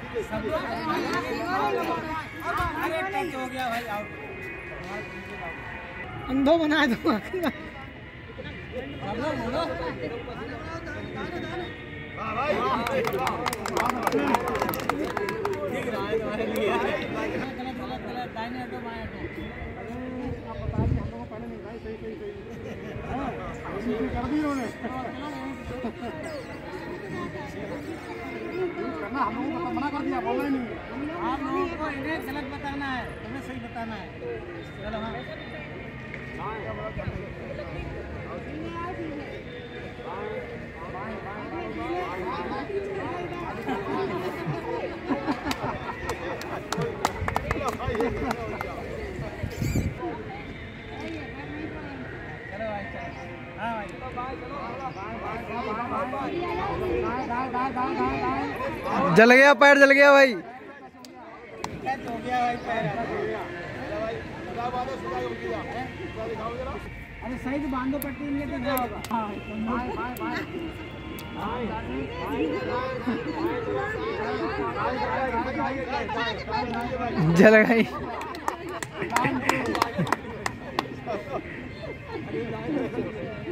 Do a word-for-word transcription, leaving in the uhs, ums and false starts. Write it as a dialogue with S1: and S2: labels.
S1: अरे टच हो गया भाई, आउट।
S2: अंधो बना दो।
S1: ठीक रहा है तुम्हारे लिए। गलत गलत गलत, दाहिने हटो बाएं हटो। सही सही सही कर दी उन्होंने। करना हम लोगों को मना कर दिया, बोलना ही नहीं। आप लोगों को इन्हें गलत बताना है, तुम्हें सही बताना है। चलो हाँ।
S2: जल गया पैर, जल गया भाई।
S1: हो गया भाई पैर। अरे सही से बांधो पट्टी, इनके तो क्या होगा।
S2: जल गई।